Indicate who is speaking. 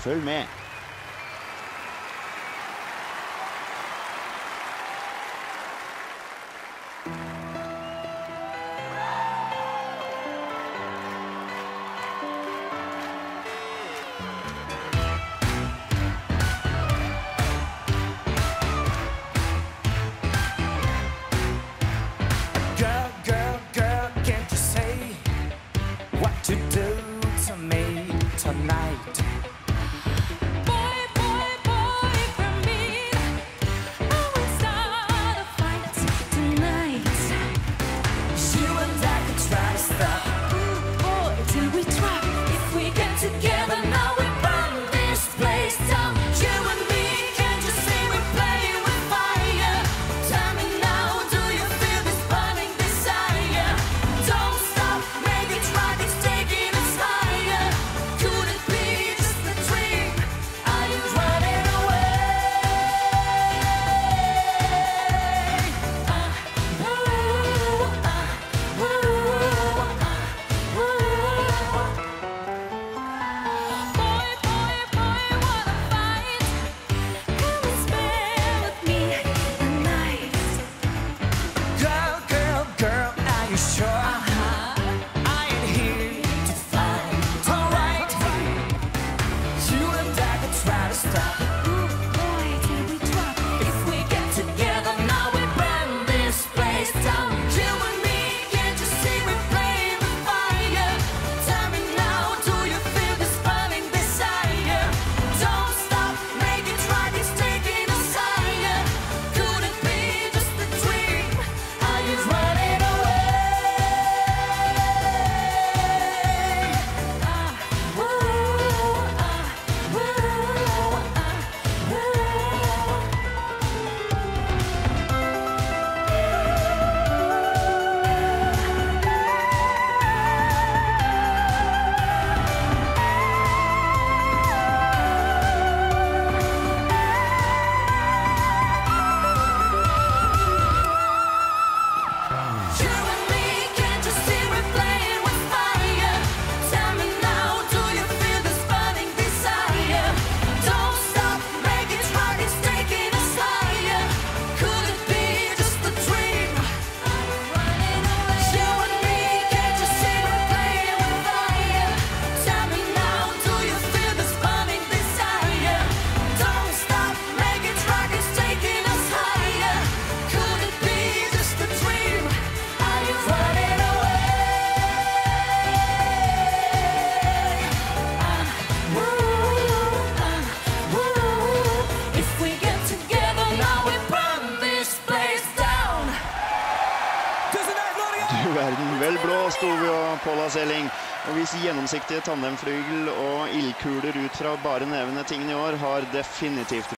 Speaker 1: Følg med!
Speaker 2: To do to me tonight.
Speaker 3: Boy, for me, I will start a fight tonight.
Speaker 2: You and I could try to stop.
Speaker 3: Ooh, boy, till we try. If we get together now, we burn this place down. You and me, can't you see we're playing with fire? Tell me now, do you feel this burning desire? Don't stop, make it right, it's taking us higher. Could it be just a dream? Are you running away? Boy, what a fight. Come and spend with me tonight.
Speaker 2: Girl, are you sure? I ain't here to fight. Alright. You and I could try to stop.
Speaker 3: Ooh, boy, till we drop. If we get together now, we burn this place down. You and me, can't you see we're playing with fire? Tell me now, do you feel this burning desire? Don't stop, make it right, it's taking us higher. Could it be just a dream? Are you running away? You and me, can't you see we're playing with fire? Tell me now, do you feel this burning desire? Don't stop, make it right, it's taking us higher. Could it be just a dream? I'm running away. You and me, can't you see we're playing with fire? Tell me now, do you feel this burning desire? Don't stop, make it right, it's taking us higher. Could it be just a dream? Are you running away? If we get together now, we burn this place down.
Speaker 1: Du verden, vel blåst, Ove og Paula Selling. Og hvis gjennomsiktige tandemflygel og ildkuler ut fra bare nevene tingene i år har definitivt